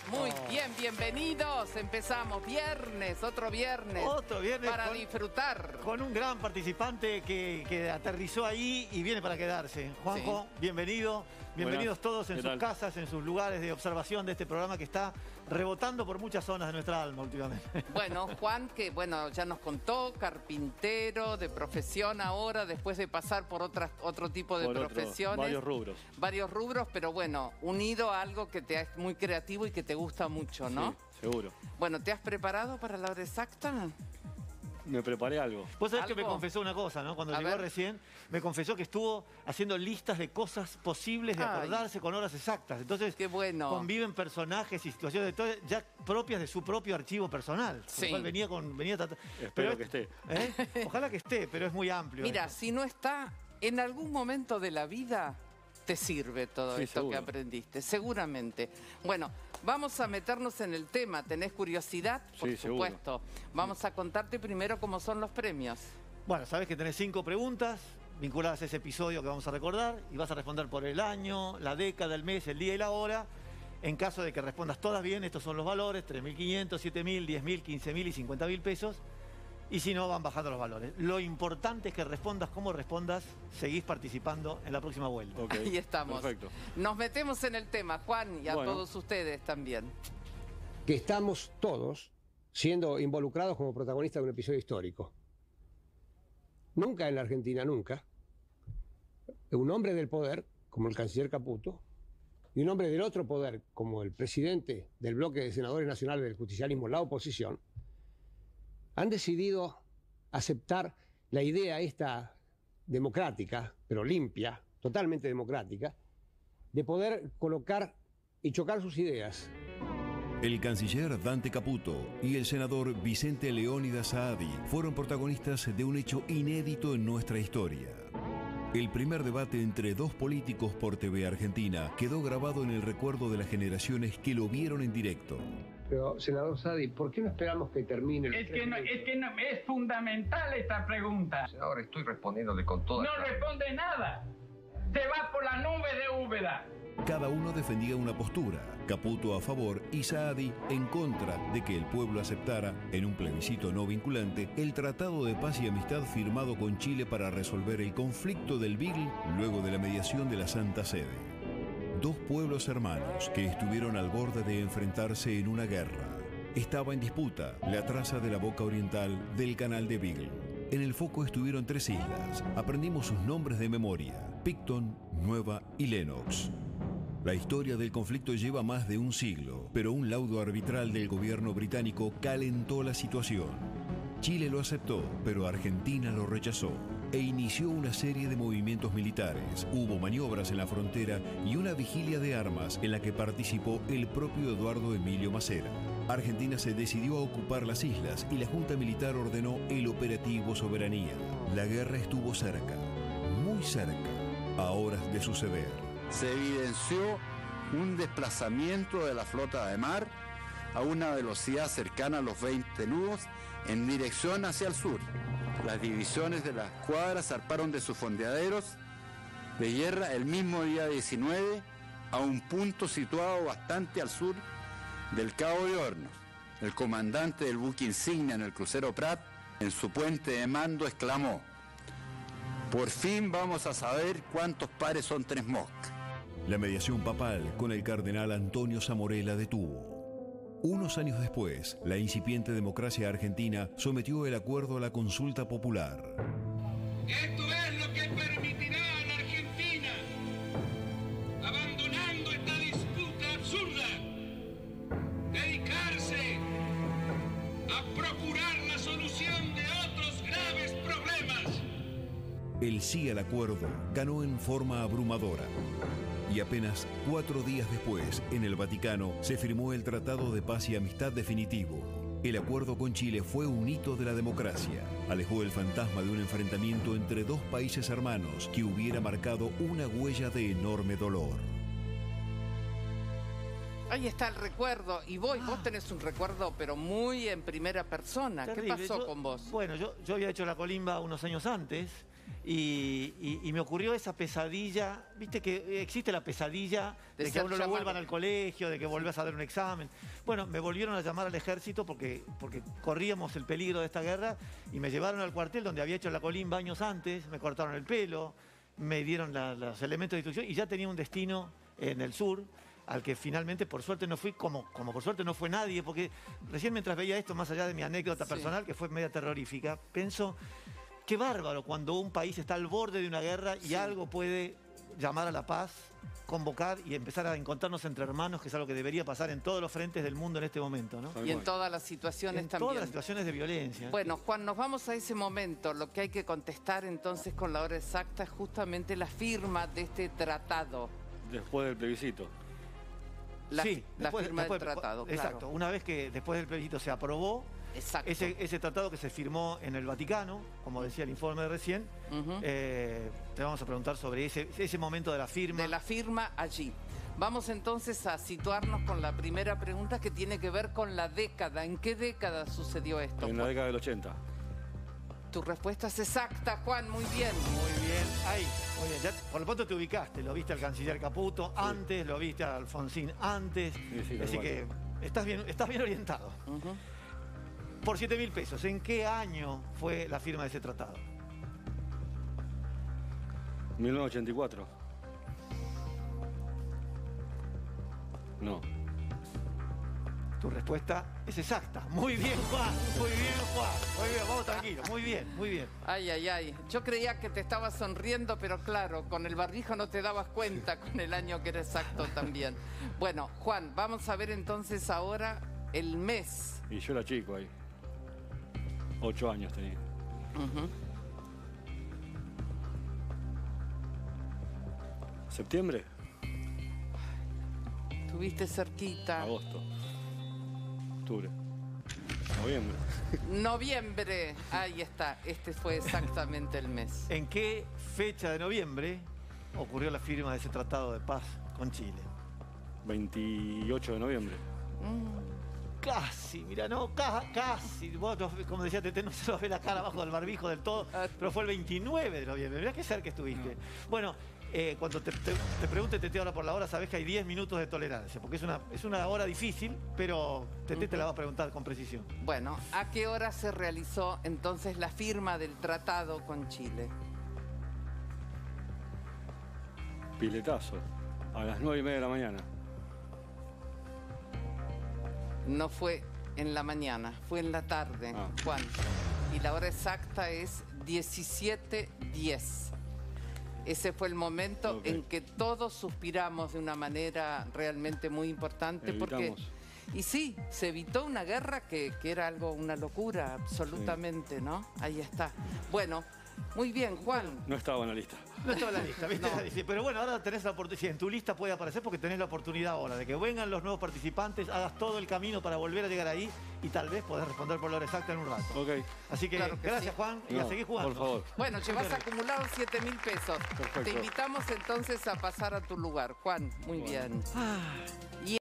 Muy bien, bienvenidos. Empezamos viernes, otro viernes. Otro viernes para disfrutar. Con un gran participante que aterrizó ahí y viene para quedarse. Juanjo, sí. Bienvenido. Bienvenidos todos en sus casas, en sus lugares de observación de este programa que está rebotando por muchas zonas de nuestra alma últimamente. Bueno, Juan, que bueno, ya nos contó, carpintero de profesión ahora, después de pasar por otro tipo de profesiones. Varios rubros. Varios rubros, pero bueno, unido a algo que te es muy creativo y que te gusta mucho, ¿no? Sí, seguro. Bueno, ¿te has preparado para la hora exacta? Me preparé algo. Vos sabés que me confesó una cosa, ¿no? Cuando llegó recién, me confesó que estuvo haciendo listas de cosas posibles de acordarse con horas exactas. Entonces, qué bueno. Conviven personajes y situaciones ya propias de su propio archivo personal. Sí. Venía Espero que esté. Ojalá que esté, pero es muy amplio. Mira, esto. Si no está, en algún momento de la vida te sirve todo esto seguro. Que aprendiste, seguramente. Bueno, vamos a meternos en el tema. ¿Tenés curiosidad? Por supuesto. Seguro. Vamos a contarte primero cómo son los premios. Bueno, sabés que tenés 5 preguntas vinculadas a ese episodio que vamos a recordar y vas a responder por el año, la década, el mes, el día y la hora. En caso de que respondas todas bien, estos son los valores: 3.500, 7.000, 10.000, 15.000 y 50.000 pesos. Y si no, van bajando los valores. Lo importante es que respondas como respondas, seguís participando en la próxima vuelta. Okay. Ahí estamos. Perfecto. Nos metemos en el tema, Juan, y a todos ustedes también. Que estamos todos siendo involucrados como protagonistas de un episodio histórico. Nunca en la Argentina, nunca, un hombre del poder, como el canciller Caputo, y un hombre del otro poder, como el presidente del bloque de senadores nacionales del justicialismo, la oposición, han decidido aceptar la idea esta democrática, pero limpia, totalmente democrática, de poder colocar y chocar sus ideas. El canciller Dante Caputo y el senador Vicente Leónidas Saadi fueron protagonistas de un hecho inédito en nuestra historia. El primer debate entre dos políticos por TV Argentina quedó grabado en el recuerdo de las generaciones que lo vieron en directo. Pero, senador Saadi, ¿por qué no esperamos que termine? Es fundamental esta pregunta. Ahora estoy respondiéndole con toda... No responde nada. Se va por la nube de Úbeda. Cada uno defendía una postura, Caputo a favor y Saadi en contra de que el pueblo aceptara, en un plebiscito no vinculante, el Tratado de Paz y Amistad firmado con Chile para resolver el conflicto del Beagle luego de la mediación de la Santa Sede. Dos pueblos hermanos que estuvieron al borde de enfrentarse en una guerra. Estaba en disputa la traza de la boca oriental del canal de Beagle. En el foco estuvieron 3 islas. Aprendimos sus nombres de memoria: Picton, Nueva y Lennox. La historia del conflicto lleva más de un siglo, pero un laudo arbitral del gobierno británico calentó la situación. Chile lo aceptó, pero Argentina lo rechazó e inició una serie de movimientos militares. Hubo maniobras en la frontera y una vigilia de armas en la que participó el propio Eduardo Emilio Macera. Argentina se decidió a ocupar las islas y la Junta Militar ordenó el operativo Soberanía. La guerra estuvo cerca, muy cerca, a horas de suceder. Se evidenció un desplazamiento de la flota de mar a una velocidad cercana a los 20 nudos en dirección hacia el sur. Las divisiones de la escuadra zarparon de sus fondeaderos de guerra el mismo día 19 a un punto situado bastante al sur del Cabo de Hornos. El comandante del buque insignia en el crucero Prat, en su puente de mando, exclamó: "Por fin vamos a saber cuántos pares son 3 moscas". La mediación papal con el cardenal Antonio Zamorella detuvo. Unos años después, la incipiente democracia argentina sometió el acuerdo a la consulta popular. Esto es lo que permitirá a la Argentina, abandonando esta disputa absurda, dedicarse a procurar la solución de otros graves problemas. El sí al acuerdo ganó en forma abrumadora. Y apenas 4 días después, en el Vaticano, se firmó el Tratado de Paz y Amistad definitivo. El acuerdo con Chile fue un hito de la democracia. Alejó el fantasma de un enfrentamiento entre dos países hermanos que hubiera marcado una huella de enorme dolor. Ahí está el recuerdo. Y vos tenés un recuerdo, pero muy en primera persona. Terrible. ¿Qué pasó con vos? Bueno, yo había hecho la colimba unos años antes. Y me ocurrió esa pesadilla, viste que existe la pesadilla de que a uno lo vuelvan al colegio, de que volvás a dar un examen. Bueno, me volvieron a llamar al ejército porque corríamos el peligro de esta guerra y me llevaron al cuartel donde había hecho la colimba años antes, me cortaron el pelo, me dieron los elementos de instrucción y ya tenía un destino en el sur, al que finalmente por suerte no fui, como por suerte no fue nadie, porque recién mientras veía esto, más allá de mi anécdota personal, que fue media terrorífica, pienso... Qué bárbaro cuando un país está al borde de una guerra y algo puede llamar a la paz, convocar y empezar a encontrarnos entre hermanos, que es algo que debería pasar en todos los frentes del mundo en este momento, ¿no? Y en todas las situaciones también. En todas las situaciones de violencia. Bueno, Juan, nos vamos a ese momento. Lo que hay que contestar entonces con la hora exacta es justamente la firma de este tratado. Después del plebiscito. La firma del tratado, exacto. Claro. Una vez que después del plebiscito se aprobó, ese tratado que se firmó en el Vaticano, como decía el informe de recién, te vamos a preguntar sobre ese momento de la firma. De la firma allí. Vamos entonces a situarnos con la primera pregunta que tiene que ver con la década. ¿En qué década sucedió esto? En la década del 80. Tu respuesta es exacta, Juan, muy bien. Muy bien, ahí, muy bien. Ya, por lo pronto te ubicaste, lo viste al canciller Caputo antes, lo viste a Alfonsín antes, así que estás bien orientado. Por 7.000 pesos, ¿en qué año fue la firma de ese tratado? 1984. No. Tu respuesta es exacta. Muy bien, Juan. Muy bien, Juan. Muy bien, vamos tranquilo. Muy bien, muy bien. Ay, ay, ay. Yo creía que te estabas sonriendo, pero claro, con el barbijo no te dabas cuenta con el año que era exacto también. Bueno, Juan, vamos a ver entonces ahora el mes. Y yo era chico ahí. 8 años tenía. ¿Septiembre? Estuviste cerquita. Agosto. Octubre. Noviembre. Noviembre. Ahí está. Este fue exactamente el mes. ¿En qué fecha de noviembre ocurrió la firma de ese tratado de paz con Chile? 28 de noviembre. Casi, mira, no, casi. Vos, como decía Tete, no se lo ve la cara abajo del barbijo del todo, pero fue el 29 de noviembre. Mirá qué cerca estuviste. No. Bueno, cuando te pregunte Tete ahora por la hora, sabés que hay 10 minutos de tolerancia, porque es una hora difícil, pero Tete te la va a preguntar con precisión. Bueno, ¿a qué hora se realizó entonces la firma del tratado con Chile? Piletazo, a las 9:30 de la mañana. No fue en la mañana, fue en la tarde, Juan. Y la hora exacta es 17:10. Ese fue el momento en que todos suspiramos de una manera realmente muy importante. Porque y sí, se evitó una guerra que era una locura, absolutamente, ¿no? Ahí está. Bueno, muy bien, Juan. No estaba en la lista. No estaba en la lista, ¿viste? No. Pero bueno, ahora tenés la oportunidad, en tu lista puede aparecer porque tenés la oportunidad ahora de que vengan los nuevos participantes, hagas todo el camino para volver a llegar ahí y tal vez podés responder por la hora exacta en un rato. Así que, gracias, Juan, y a seguir jugando. Por favor. Bueno, llevas acumulados 7.000 pesos. Perfecto. Te invitamos entonces a pasar a tu lugar, Juan. Muy bien.